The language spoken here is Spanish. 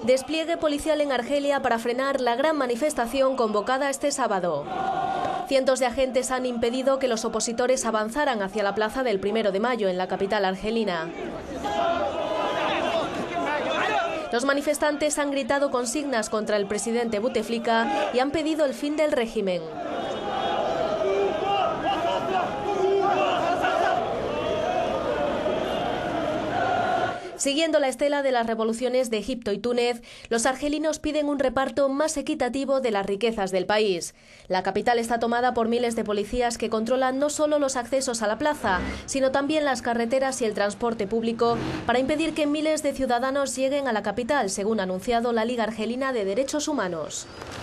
Despliegue policial en Argelia para frenar la gran manifestación convocada este sábado. Cientos de agentes han impedido que los opositores avanzaran hacia la plaza del 1 de mayo en la capital argelina. Los manifestantes han gritado consignas contra el presidente Buteflika y han pedido el fin del régimen. Siguiendo la estela de las revoluciones de Egipto y Túnez, los argelinos piden un reparto más equitativo de las riquezas del país. La capital está tomada por miles de policías que controlan no solo los accesos a la plaza, sino también las carreteras y el transporte público para impedir que miles de ciudadanos lleguen a la capital, según ha anunciado la Liga Argelina de Derechos Humanos.